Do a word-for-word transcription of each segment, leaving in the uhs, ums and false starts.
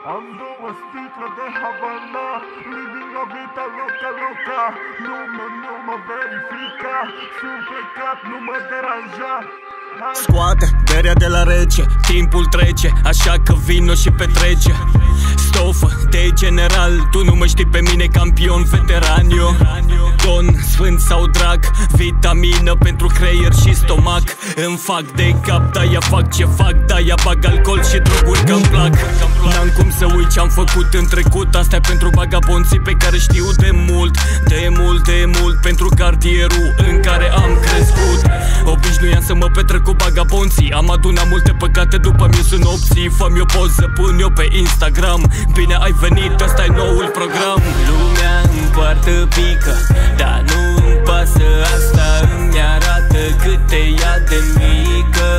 Am două sticle de Havana, living la vita loca loca. Lume nu mă verifica, sunt plecat, nu mă deranja. Scoate berea de la rece, timpul trece, așa că vino și petrece. Stofă de general, tu nu mă știi pe mine, campion veteran eu. Don, sfânt sau drag, vitamină pentru creier și stomac. Îmi fac de cap, de-aia fac ce fac, de-aia bag alcool și droguri că-mi plac. N-am cum să uit ce-am făcut în trecut, astea pentru vagabonții pe care știu de mult. De mult, de mult, pentru cartierul în care am crescut. Obișnuiam să mă petrec cu vagabonții, am adunat multe păcate după miez în opții. Fă-mi o poză, pun eu pe Instagram. Bine ai venit, ăsta-i noul program. Lumea împoartă pică, dar nu-mi pasă, asta îmi arată cât te ia de mică.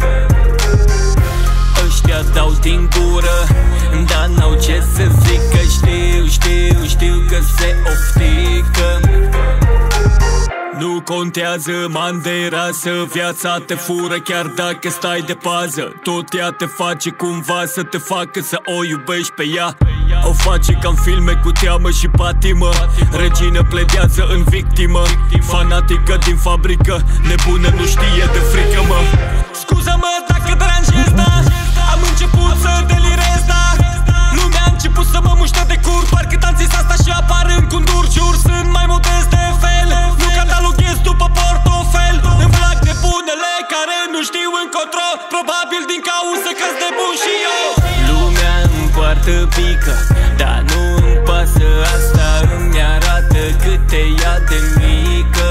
Ăștia dau din gură, dar n-au ce să zică. Știu, știu, știu că se oftică. Nu contează mande rasă, viața te fură chiar dacă stai de pază. Tot ea te face cumva să te facă să o iubești pe ea. O face ca în filme cu teamă și patimă. Regină pledează în victimă, fanatică din fabrică, nebună nu știe de frică, mă. Scuză-mă dacă deranjez, da, am început să delirez, da. Lumea a început să mă muște de cur, parcă am zis asta și apar în condur. Jur, sunt mai modest de fel, nu cataloghez după portofel. Îmi plac nebunele care nu știu încotro, probabil din cauză că-s nebun și eu. Lumea îmi poartă pică, dar nu-mi pasă, asta îmi arată cât te ia de mică.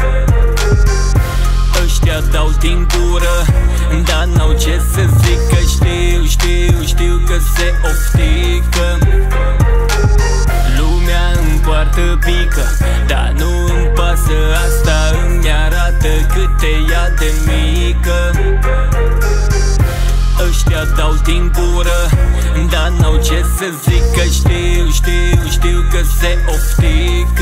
Ăștia dau din gură, dar n-au ce să zică. Știu, știu, știu că se oftică. Lumea îmi poartă pică, dar nu-mi pasă, asta îmi arată cât te ia de mică. Ăștia dau din gură, dar n-au ce să zică. Știu, știu, știu că se oftică.